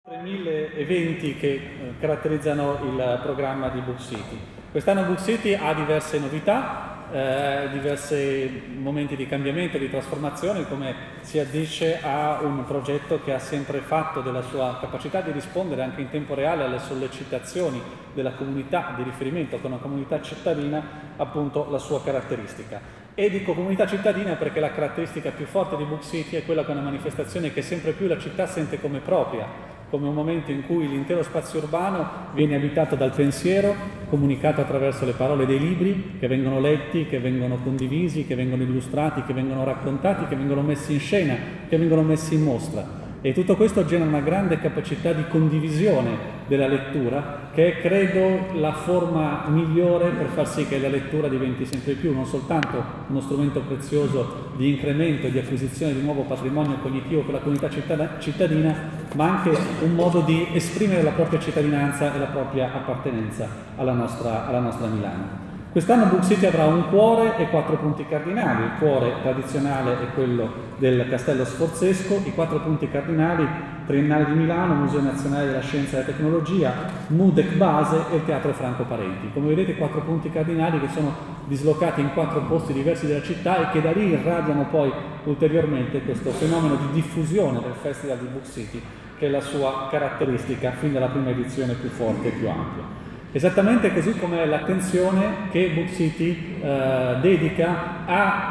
3.000 eventi che caratterizzano il programma di Book City. Quest'anno Book City ha diverse novità, diversi momenti di cambiamento, di trasformazione, come si addice a un progetto che ha sempre fatto della sua capacità di rispondere anche in tempo reale alle sollecitazioni della comunità di riferimento, con una comunità cittadina, appunto la sua caratteristica. E dico comunità cittadina perché la caratteristica più forte di Book City è quella che è una manifestazione che sempre più la città sente come propria, come un momento in cui l'intero spazio urbano viene abitato dal pensiero, comunicato attraverso le parole dei libri che vengono letti, che vengono condivisi, che vengono illustrati, che vengono raccontati, che vengono messi in scena, che vengono messi in mostra. E tutto questo genera una grande capacità di condivisione della lettura, che è, credo, la forma migliore per far sì che la lettura diventi sempre più non soltanto uno strumento prezioso di incremento e di acquisizione di nuovo patrimonio cognitivo per la comunità cittadina, ma anche un modo di esprimere la propria cittadinanza e la propria appartenenza alla nostra Milano. Quest'anno Book City avrà un cuore e 4 punti cardinali. Il cuore tradizionale è quello del Castello Sforzesco, i 4 punti cardinali: Triennale di Milano, Museo Nazionale della Scienza e della Tecnologia, Mudec Base e il Teatro Franco Parenti. Come vedete, 4 punti cardinali che sono dislocati in 4 posti diversi della città e che da lì irradiano poi ulteriormente questo fenomeno di diffusione del Festival di Book City, che è la sua caratteristica fin dalla prima edizione più forte e più ampia. Esattamente così come l'attenzione che Book City dedica a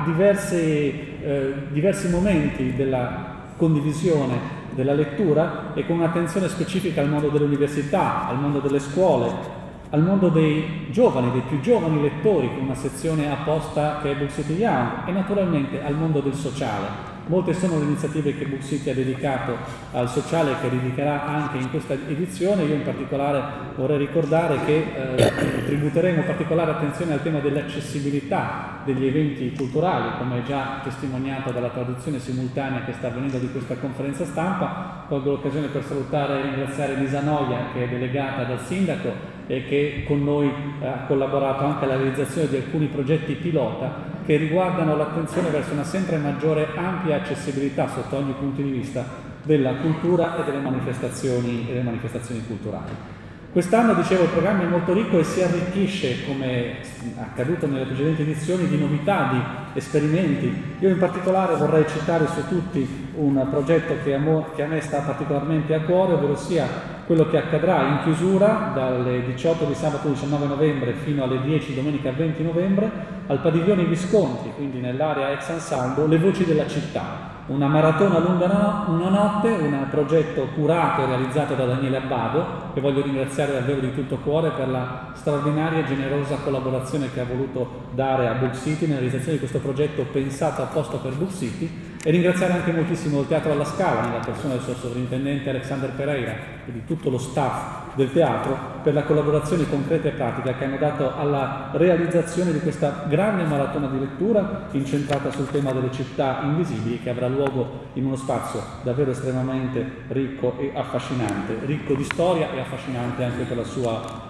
diversi momenti della condivisione della lettura, e con un'attenzione specifica al mondo delle università, al mondo delle scuole, al mondo dei giovani, dei più giovani lettori, con una sezione apposta che è Book City Young, e naturalmente al mondo del sociale. Molte sono le iniziative che Book City ha dedicato al sociale e che dedicherà anche in questa edizione. Io in particolare vorrei ricordare che tributeremo particolare attenzione al tema dell'accessibilità degli eventi culturali, come già testimoniato dalla traduzione simultanea che sta avvenendo di questa conferenza stampa. Colgo l'occasione per salutare e ringraziare Lisa Noia, che è delegata dal sindaco e che con noi ha collaborato anche alla realizzazione di alcuni progetti pilota che riguardano l'attenzione verso una sempre maggiore ampia accessibilità sotto ogni punto di vista della cultura e delle manifestazioni culturali. Quest'anno, dicevo, il programma è molto ricco e si arricchisce, come accaduto nelle precedenti edizioni, di novità, di esperimenti. Io in particolare vorrei citare su tutti un progetto che a me sta particolarmente a cuore, ovvero sia quello che accadrà in chiusura dalle 18 di sabato 19 novembre fino alle 10 domenica 20 novembre al Padiglione Visconti, quindi nell'area ex Ansaldo, Le Voci della Città. Una maratona lunga una notte, un progetto curato e realizzato da Daniele Abbado, che voglio ringraziare davvero di tutto cuore per la straordinaria e generosa collaborazione che ha voluto dare a Book City nella realizzazione di questo progetto pensato apposta per Book City, e ringraziare anche moltissimo il Teatro alla Scala, nella persona del suo sovrintendente Alexander Pereira e di tutto lo staff del teatro, per la collaborazione concreta e pratica che hanno dato alla realizzazione di questa grande maratona di lettura incentrata sul tema delle città invisibili, che avrà luogo in uno spazio davvero estremamente ricco e affascinante, ricco di storia e affascinante anche per la sua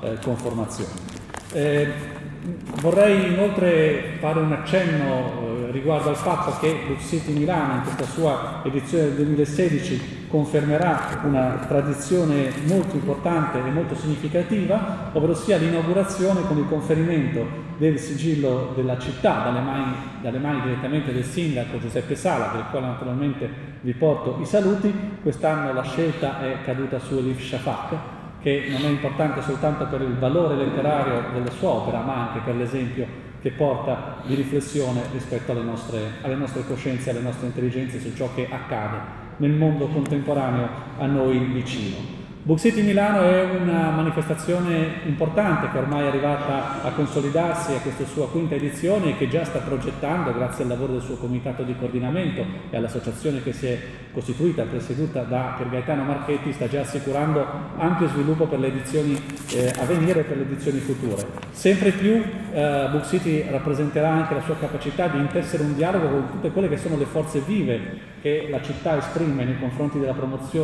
conformazione. Vorrei inoltre fare un accenno riguardo al fatto che Book City Milano in questa sua edizione del 2016 confermerà una tradizione molto importante e molto significativa, ovvero sia l'inaugurazione con il conferimento del sigillo della città dalle mani direttamente del sindaco Giuseppe Sala, del quale naturalmente vi porto i saluti. Quest'anno la scelta è caduta su Elif Shafak, che non è importante soltanto per il valore letterario della sua opera, ma anche per l'esempio che porta di riflessione rispetto alle nostre coscienze, alle nostre intelligenze su ciò che accade nel mondo contemporaneo a noi vicino. Book City Milano è una manifestazione importante che ormai è arrivata a consolidarsi a questa sua quinta edizione e che già sta progettando, grazie al lavoro del suo comitato di coordinamento e all'associazione che si è costituita, presieduta da Pier Gaetano Marchetti, sta già assicurando ampio sviluppo per le edizioni a venire e per le edizioni future. Sempre più Book City rappresenterà anche la sua capacità di intessere un dialogo con tutte quelle che sono le forze vive che la città esprime nei confronti della promozione